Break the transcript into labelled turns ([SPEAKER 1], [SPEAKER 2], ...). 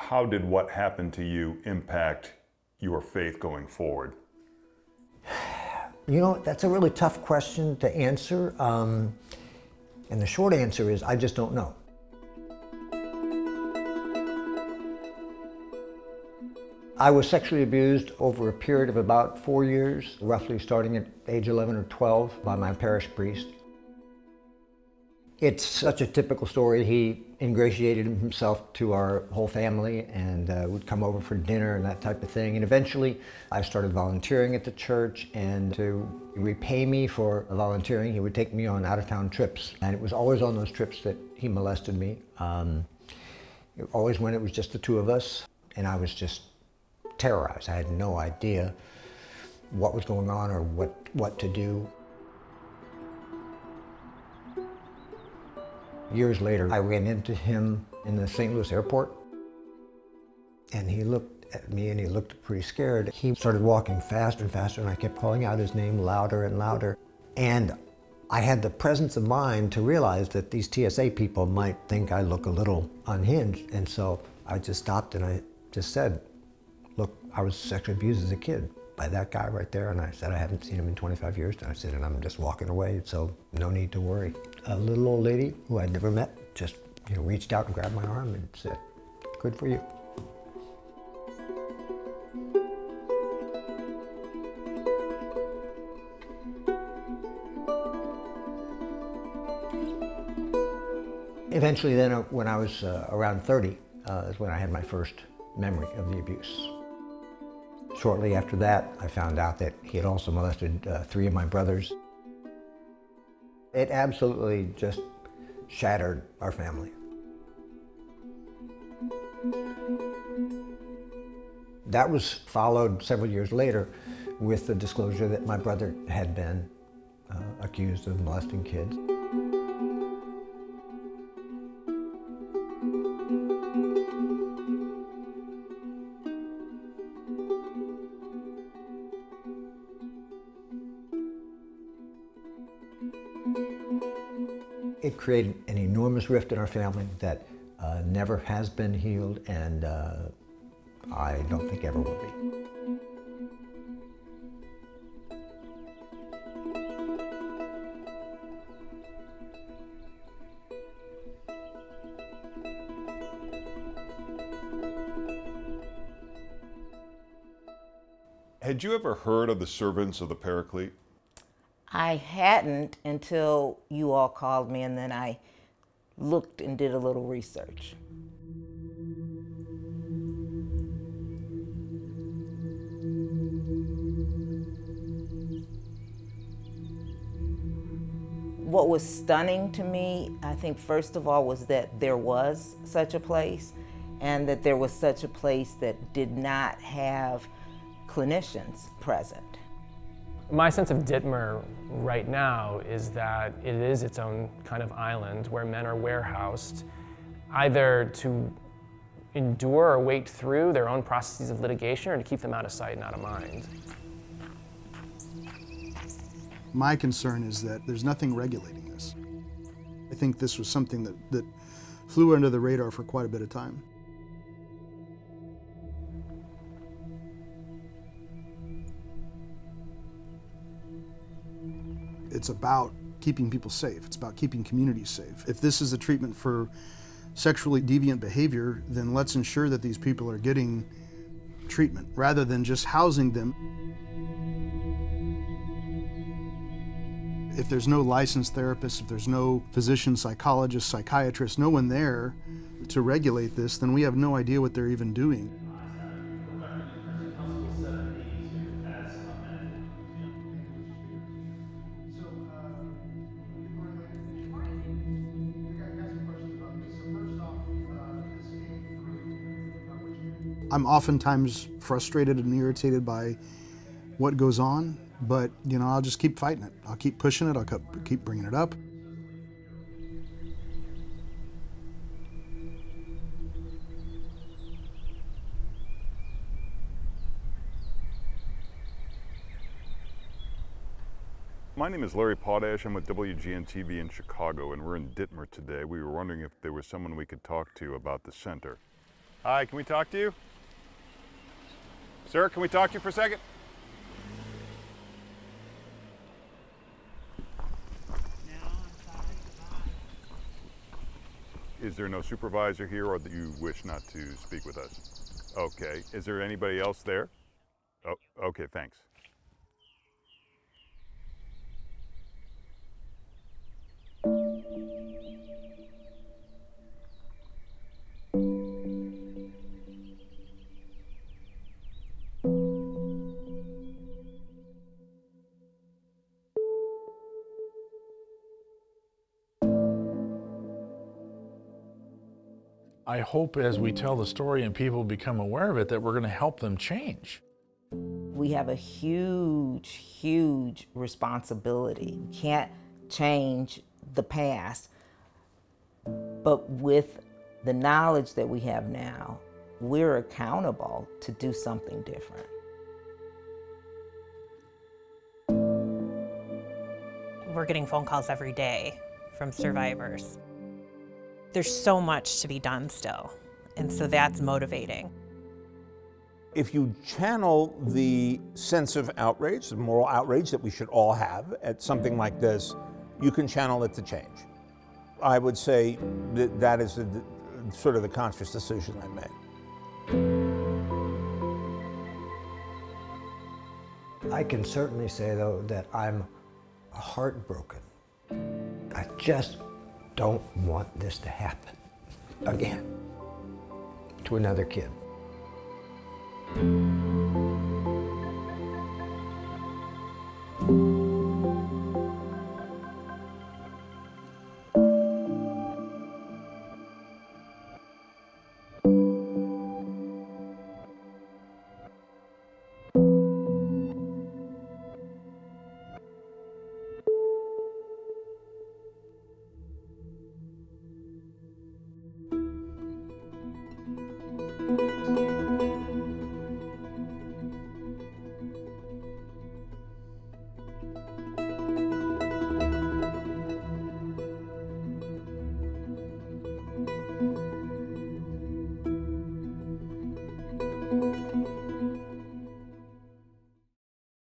[SPEAKER 1] how did what happened to you impact your faith going forward?
[SPEAKER 2] You know, that's a really tough question to answer. And the short answer is, I just don't know. I was sexually abused over a period of about 4 years, roughly starting at age 11 or 12 by my parish priest. It's such a typical story. He ingratiated himself to our whole family and would come over for dinner and that type of thing. And eventually I started volunteering at the church, and to repay me for volunteering, he would take me on out-of-town trips. And it was always on those trips that he molested me. Always when it was just the two of us, and I was just terrorized. I had no idea what was going on or what to do. Years later, I ran into him in the St. Louis airport, and he looked at me and he looked pretty scared. He started walking faster and faster, and I kept calling out his name louder and louder. And I had the presence of mind to realize that these TSA people might think I look a little unhinged. And so I just stopped and I just said, look, I was sexually abused as a kid by that guy right there. And I said, I haven't seen him in 25 years. And I said, and I'm just walking away, so no need to worry. A little old lady who I'd never met just reached out and grabbed my arm and said, good for you. Eventually then, when I was around 30, is when I had my first memory of the abuse. Shortly after that, I found out that he had also molested 3 of my brothers. It absolutely just shattered our family. That was followed several years later with the disclosure that my brother had been accused of molesting kids. It created an enormous rift in our family that never has been healed, and I don't think ever will be.
[SPEAKER 1] Had you ever heard of the servants of the Paraclete?
[SPEAKER 3] I hadn't until you all called me, and then I looked and did a little research. What was stunning to me, I think first of all, was that there was such a place, and that there was such a place that did not have clinicians present.
[SPEAKER 4] My sense of Dittmer right now is that it is its own kind of island where men are warehoused, either to endure or wait through their own processes of litigation, or to keep them out of sight and out of mind.
[SPEAKER 5] My concern is that there's nothing regulating this. I think this was something that flew under the radar for quite a bit of time. It's about keeping people safe. It's about keeping communities safe. If this is a treatment for sexually deviant behavior, then let's ensure that these people are getting treatment rather than just housing them. If there's no licensed therapists, if there's no physician, psychologist, psychiatrist, no one there to regulate this, then we have no idea what they're even doing. I'm oftentimes frustrated and irritated by what goes on, but I'll just keep fighting it. I'll keep pushing it, I'll keep bringing it up.
[SPEAKER 1] My name is Larry Potash. I'm with WGN-TV in Chicago, and we're in Dittmer today. We were wondering if there was someone we could talk to about the center. Hi, can we talk to you? Sir, can we talk to you for a second? Is there no supervisor here, or do you wish not to speak with us? Okay. Is there anybody else there? Oh, okay, thanks.
[SPEAKER 6] I hope as we tell the story and people become aware of it that we're going to help them change.
[SPEAKER 3] We have a huge, huge responsibility. We can't change the past, but with the knowledge that we have now, we're accountable to do something different.
[SPEAKER 7] We're getting phone calls every day from survivors. There's so much to be done still, and so that's motivating.
[SPEAKER 8] If you channel the sense of outrage, the moral outrage that we should all have at something like this, you can channel it to change. I would say that that is sort of the conscious decision I made.
[SPEAKER 2] I can certainly say, though, that I'm heartbroken. I just don't want this to happen again to another kid.